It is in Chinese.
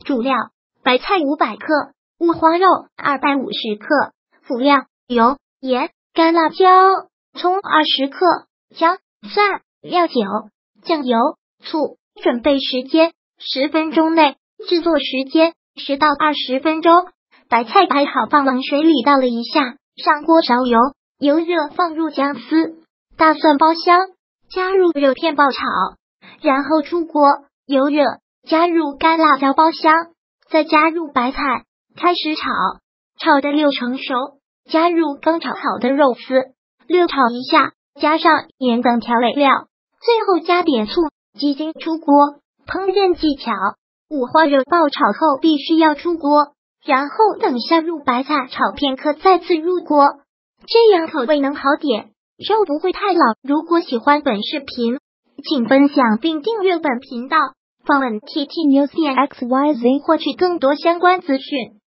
主料：白菜500克，五花肉250克，辅料：油、盐、干辣椒、葱20克，姜、蒜、料酒、酱油、醋。准备时间10分钟内，制作时间10到20分钟。白菜拍好放冷水里倒了一下，上锅烧油，油热放入姜丝、大蒜爆香，加入肉片爆炒，然后出锅，油热，加入干辣椒爆香，再加入白菜，开始炒，炒至6成熟，加入刚炒好的肉丝，略炒一下，加上盐等调味料，最后加点醋，鸡精出锅。烹饪技巧：五花肉爆炒后必须要出锅，然后等下入白菜炒片刻再次入锅，这样口味能好点，肉不会太老。如果喜欢本视频，请分享并订阅本频道，访问 TT News 点 XYZ 获取更多相关资讯。